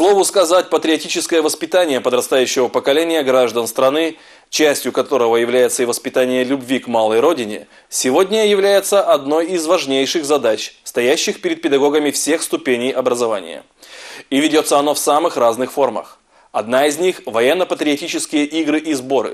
слову сказать, патриотическое воспитание подрастающего поколения граждан страны, частью которого является и воспитание любви к малой родине, сегодня является одной из важнейших задач, стоящих перед педагогами всех ступеней образования. И ведется оно в самых разных формах. Одна из них – военно-патриотические игры и сборы.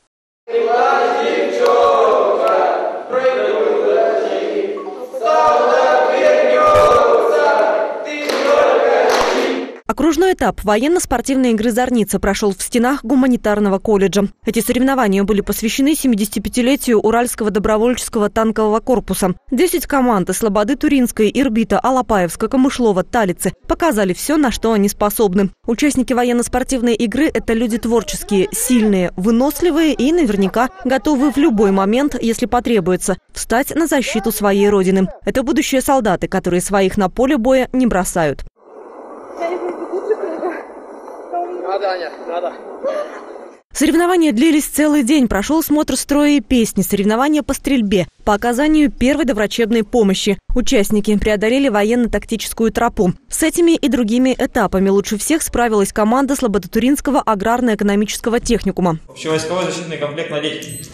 Окружной этап военно-спортивной игры «Зорница» прошел в стенах гуманитарного колледжа. Эти соревнования были посвящены 75-летию Уральского добровольческого танкового корпуса. 10 команд из Слободы Туринской, Ирбита, Алапаевска, Камышлова, Талицы показали все, на что они способны. Участники военно-спортивной игры – это люди творческие, сильные, выносливые и наверняка готовы в любой момент, если потребуется, встать на защиту своей родины. Это будущие солдаты, которые своих на поле боя не бросают. Соревнования длились целый день. Прошел смотр строя и песни, соревнования по стрельбе, по оказанию первой доврачебной помощи. Участники преодолели военно-тактическую тропу. С этими и другими этапами лучше всех справилась команда Слободотуринского аграрно-экономического техникума. Общевойсковой защитный комплект надеть.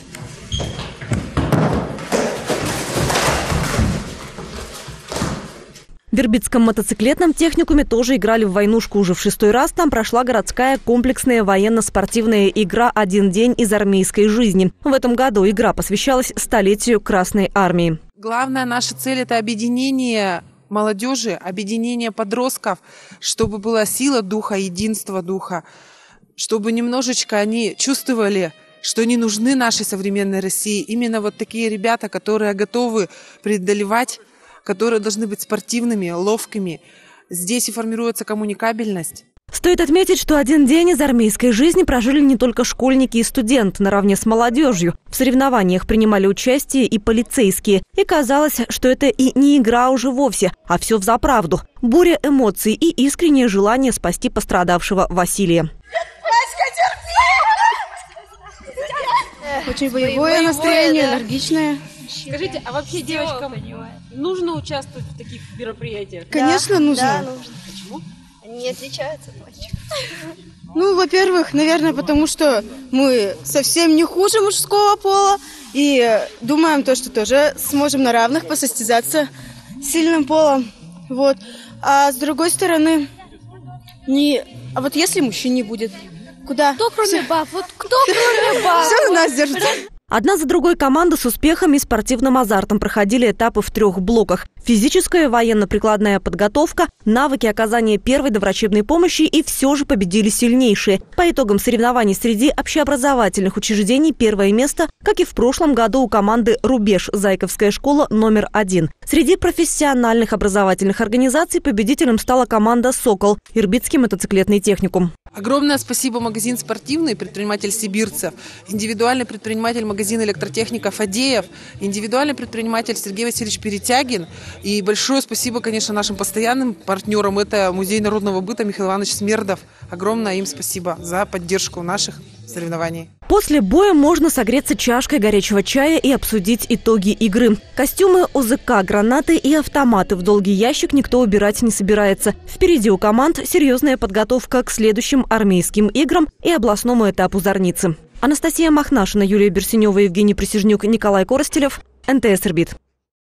В Ирбитском мотоциклетном техникуме тоже играли в войнушку уже в 6-й раз. Там прошла городская комплексная военно-спортивная игра «Один день из армейской жизни». В этом году игра посвящалась столетию Красной армии. Главная наша цель – это объединение молодежи, объединение подростков, чтобы была сила духа, единство духа, чтобы немножечко они чувствовали, что не нужны нашей современной России. Именно вот такие ребята, которые готовы преодолевать, которые должны быть спортивными, ловкими. Здесь и формируется коммуникабельность. Стоит отметить, что один день из армейской жизни прожили не только школьники и студенты наравне с молодежью. В соревнованиях принимали участие и полицейские. И казалось, что это и не игра уже вовсе, а все взаправду. Буря эмоций и искреннее желание спасти пострадавшего Василия. Очень боевое настроение, энергичное. Скажите, а вообще девочкам нужно участвовать в таких мероприятиях? Конечно, нужно. Да, нужно. Почему? Они не отличаются от мальчиков. Ну, во-первых, наверное, потому что мы совсем не хуже мужского пола. И думаем, что тоже сможем на равных посостязаться с сильным полом. Вот. А с другой стороны, а вот если мужчин не будет, куда? Кто кроме баб? Вот кто кроме баб? Все на нас держит. Одна за другой команды с успехом и спортивным азартом проходили этапы в 3 блоках. Физическая, военно-прикладная подготовка, навыки оказания первой доврачебной помощи, и все же победили сильнейшие. По итогам соревнований среди общеобразовательных учреждений первое место, как и в прошлом году, у команды «Рубеж» Зайковская школа номер 1. Среди профессиональных образовательных организаций победителем стала команда «Сокол» Ирбитский мотоциклетный техникум. Огромное спасибо магазин «Спортивный», предприниматель Сибирцев, индивидуальный предприниматель магазин электротехника Фадеев, индивидуальный предприниматель Сергей Васильевич Перетягин. И большое спасибо, конечно, нашим постоянным партнерам. Это Музей народного быта Михаил Иванович Смердов. Огромное им спасибо за поддержку наших соревнований. После боя можно согреться чашкой горячего чая и обсудить итоги игры. Костюмы ОЗК, гранаты и автоматы в долгий ящик никто убирать не собирается. Впереди у команд серьезная подготовка к следующим армейским играм и областному этапу «Зорницы». Анастасия Махнашина, Юлия Берсенева, Евгений Присяжнюк, Николай Коростелев, НТС Ирбит.